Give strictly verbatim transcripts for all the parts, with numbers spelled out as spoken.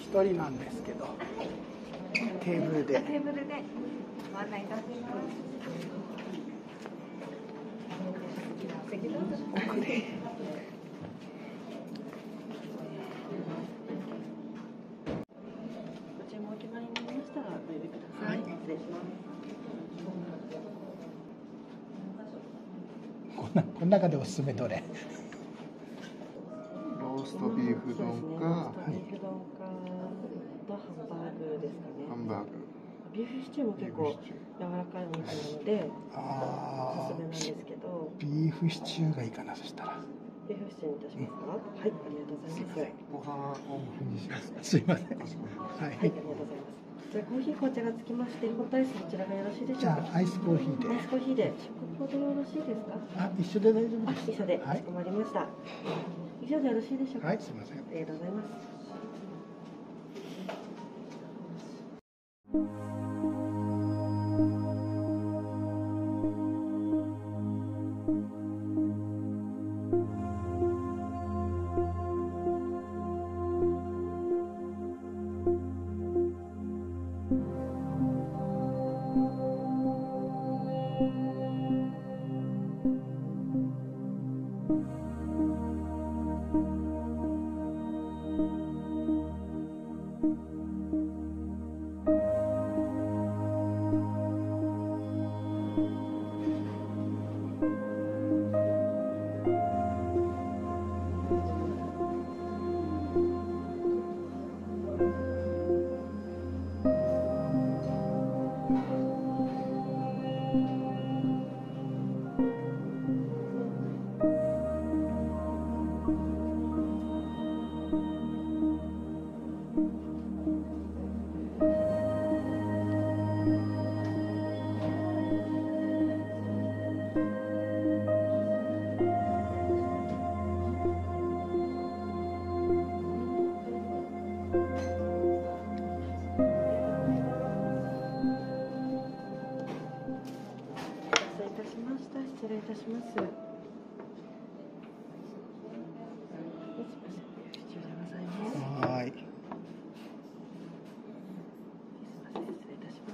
一人なんですけど、テーブルで。 テーブルでご案内いたします。席どうぞ。 奥で。 ご注文お決まりになりましたらお呼びください。失礼します。 こんなこの中でおすすめどれ？ ローストビーフ丼か、 ローストビーフ丼かとハンバーグですかね。 ハンバーグ。 ビーフシチューも結構柔らかいお肉なのでおすすめなんですけど。 ビーフシチューがいいかな、そしたら。 ビーフシチューにいたしますか？はい、ありがとうございます。 ご飯オーブンにします。 すいません。はい、 はい、ありがとうございます。じゃあコーヒー紅茶がつきまして、ホットアイスこちらがよろしいでしょうか？ じゃあアイスコーヒーで。 アイスコーヒーで食後でよろしいですか？ あ、一緒で大丈夫あ、 です。 一緒で、かはいしこまりました。以上でよろしいでしょうか？ はい、すいません。 ありがとうございます。失礼いたします。すみません、必要でございます。 はい。 すみません、失礼いたします。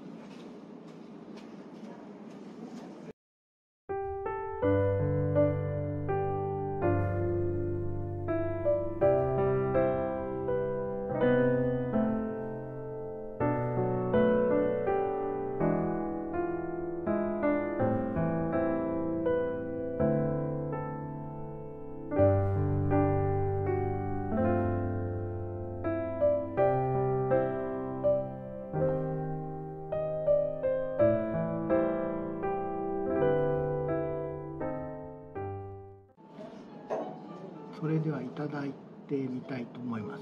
それではいただいてみたいと思います。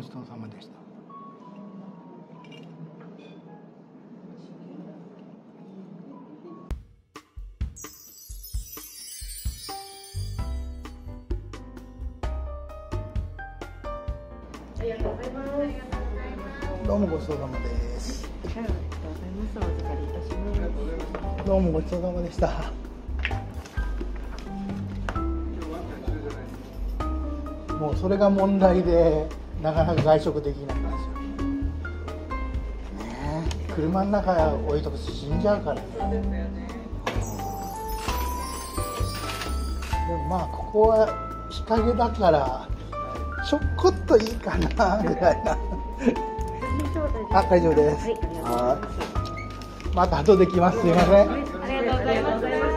ちそうさまでした。 ありがとうございます。 どうもごちそうさまです。 ありがとうございます。お預かりいたします。 どうもごちそうさまでした。もうそれが問題でなかなか外食できないんですよ。ねえ、車の中置いとくと死んじゃうからね。でもまあここは日陰だからちょこっといいかなぐらいな。あ、大丈夫です。はい。また後で来ます。すみません。 ありがとうございます。 ありがとうございました。